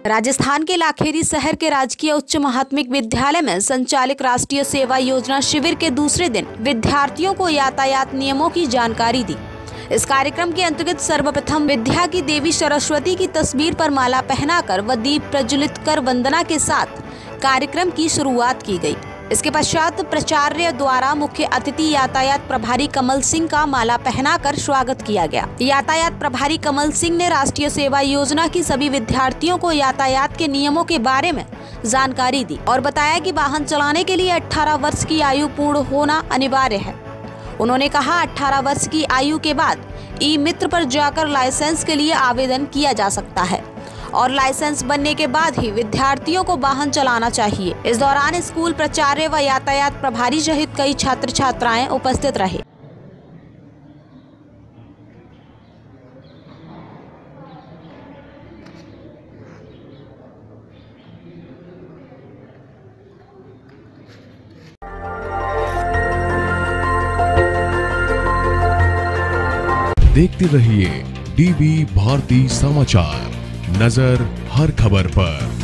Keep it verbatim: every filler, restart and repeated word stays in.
राजस्थान के लाखेरी शहर के राजकीय उच्च माध्यमिक विद्यालय में संचालित राष्ट्रीय सेवा योजना शिविर के दूसरे दिन विद्यार्थियों को यातायात नियमों की जानकारी दी। इस कार्यक्रम के अंतर्गत सर्वप्रथम विद्या की देवी सरस्वती की तस्वीर पर माला पहनाकर व दीप प्रज्वलित कर वंदना के साथ कार्यक्रम की शुरुआत की गई। इसके पश्चात प्राचार्य द्वारा मुख्य अतिथि यातायात प्रभारी कमल सिंह का माला पहनाकर स्वागत किया गया। यातायात प्रभारी कमल सिंह ने राष्ट्रीय सेवा योजना की सभी विद्यार्थियों को यातायात के नियमों के बारे में जानकारी दी और बताया कि वाहन चलाने के लिए अठारह वर्ष की आयु पूर्ण होना अनिवार्य है। उन्होंने कहा अठारह वर्ष की आयु के बाद ई मित्र पर जाकर लाइसेंस के लिए आवेदन किया जा सकता है और लाइसेंस बनने के बाद ही विद्यार्थियों को वाहन चलाना चाहिए। इस दौरान स्कूल प्राचार्य व यातायात प्रभारी सहित कई छात्र छात्राएं उपस्थित रहे। देखते रहिए डीबी भारती समाचार, नजर हर खबर पर।